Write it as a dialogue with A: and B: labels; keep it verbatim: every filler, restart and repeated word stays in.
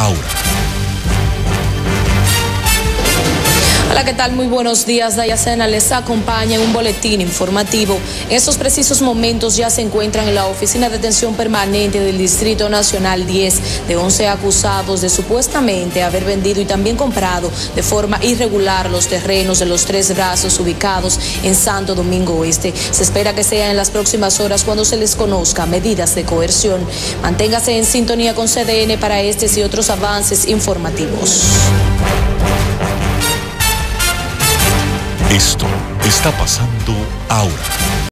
A: Aura.
B: Hola, ¿qué tal? Muy buenos días. Dayacena les acompaña en un boletín informativo. En estos precisos momentos ya se encuentran en la Oficina de Detención Permanente del Distrito Nacional diez de once acusados de supuestamente haber vendido y también comprado de forma irregular los terrenos de los Tres Brazos ubicados en Santo Domingo Oeste. Se espera que sea en las próximas horas cuando se les conozca medidas de coerción. Manténgase en sintonía con C D N para estos y otros avances informativos.
A: Esto está pasando ahora.